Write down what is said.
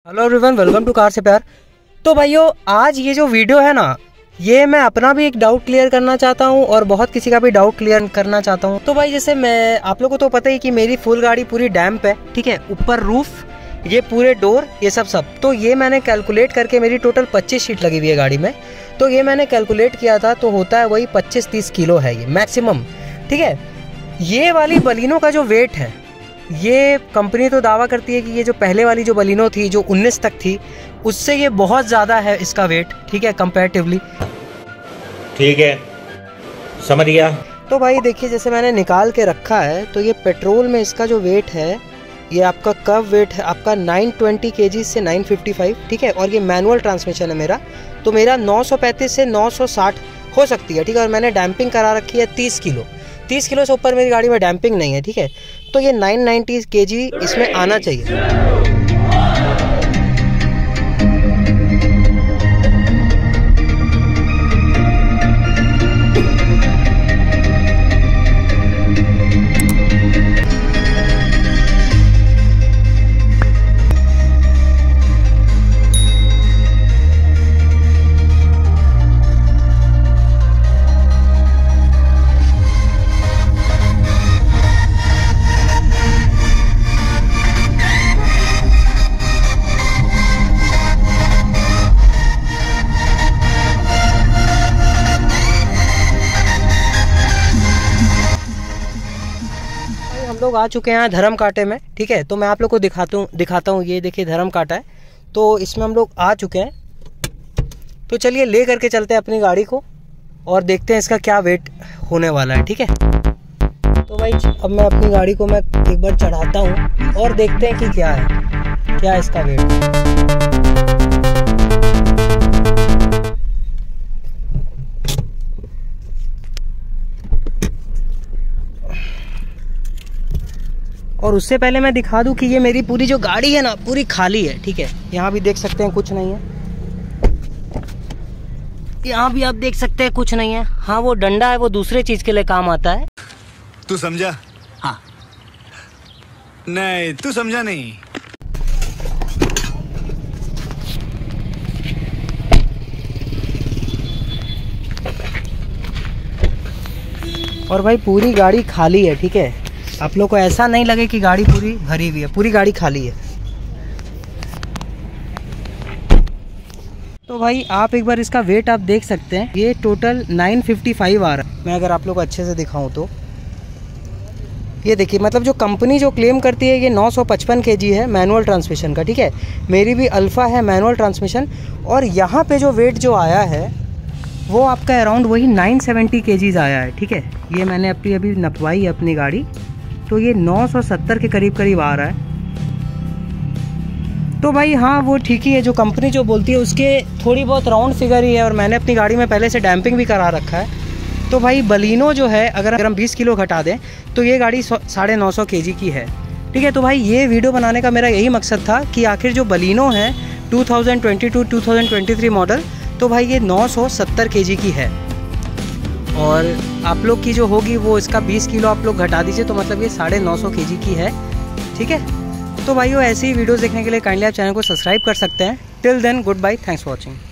Hello everyone, welcome to car से प्यार। तो भाइयों, आज ये जो वीडियो है ना, ये मैं अपना भी एक डाउट क्लियर करना चाहता हूँ और बहुत किसी का भी डाउट क्लियर करना चाहता हूँ। तो भाई जैसे मैं आप लोगों को तो पता ही कि मेरी फुल गाड़ी पूरी डैम्प है, ठीक है। ऊपर रूफ, ये पूरे डोर, ये सब तो ये मैंने कैलकुलेट करके, मेरी टोटल 25 शीट लगी हुई है गाड़ी में। तो ये मैंने कैलकुलेट किया था, तो होता है वही 25-30 किलो है ये मैक्सिमम, ठीक है। ये वाली बलिनो का जो वेट है, ये कंपनी तो दावा करती है कि ये जो पहले वाली जो बलिनो थी, जो 19 तक थी, उससे ये बहुत ज़्यादा है इसका वेट, ठीक है, कंपैरेटिवली। ठीक है, समझ गया। तो भाई देखिए, जैसे मैंने निकाल के रखा है, तो ये पेट्रोल में इसका जो वेट है, ये आपका कब वेट है आपका 920 kg से 955, ठीक है। और ये मैनुअल ट्रांसमिशन है मेरा, तो मेरा 935 से 960 हो सकती है, ठीक है। और मैंने डैम्पिंग करा रखी है 30 किलो से ऊपर मेरी गाड़ी में डैम्पिंग नहीं है, ठीक है। तो ये 990 kg इसमें आना चाहिए। लोग आ चुके हैं धर्म कांटे में, ठीक है। तो मैं आप लोग को दिखाता हूँ। ये देखिए धर्म कांटा है, तो इसमें हम लोग आ चुके हैं। तो चलिए ले करके चलते हैं अपनी गाड़ी को और देखते हैं इसका क्या वेट होने वाला है, ठीक है। तो भाई अब मैं अपनी गाड़ी को मैं एक बार चढ़ाता हूँ और देखते हैं कि क्या है इसका वेट। और उससे पहले मैं दिखा दूं कि ये मेरी पूरी जो गाड़ी है ना, पूरी खाली है, ठीक है। यहाँ भी देख सकते हैं कुछ नहीं है, यहाँ भी आप देख सकते हैं कुछ नहीं है। हाँ, वो डंडा है, वो दूसरे चीज के लिए काम आता है। तू समझा? हाँ। नहीं, तू समझा नहीं। और भाई पूरी गाड़ी खाली है, ठीक है। आप लोग को ऐसा नहीं लगे कि गाड़ी पूरी भरी हुई है, पूरी गाड़ी खाली है। तो भाई आप एक बार इसका वेट आप देख सकते हैं, ये टोटल 955 आ रहा है। मैं अगर आप लोग को अच्छे से दिखाऊं तो ये देखिए, मतलब जो कंपनी जो क्लेम करती है, ये 955 kg है मैनुअल ट्रांसमिशन का, ठीक है। मेरी भी अल्फ़ा है मैनुअल ट्रांसमिशन, और यहाँ पे जो वेट जो आया है वो आपका अराउंड वही 970 kg आया है, ठीक है। ये मैंने अभी नपवाई है अपनी गाड़ी, तो ये 970 के करीब आ रहा है। तो भाई हाँ, वो ठीक ही है, जो कंपनी जो बोलती है उसके थोड़ी बहुत राउंड फिगर ही है। और मैंने अपनी गाड़ी में पहले से डैम्पिंग भी करा रखा है। तो भाई बलिनो जो है, अगर हम 20 किलो घटा दें तो ये गाड़ी 950 kg की है, ठीक है। तो भाई ये वीडियो बनाने का मेरा यही मकसद था कि आखिर जो बलिनो है 2022-2023 मॉडल, तो भाई ये 970 kg की है। और आप लोग की जो होगी वो इसका 20 किलो आप लोग घटा दीजिए, तो मतलब ये 950 kg की है, ठीक है। तो भाइयों, ऐसी ही वीडियोस देखने के लिए काइंडली आप चैनल को सब्सक्राइब कर सकते हैं। Till then, goodbye, thanks for watching.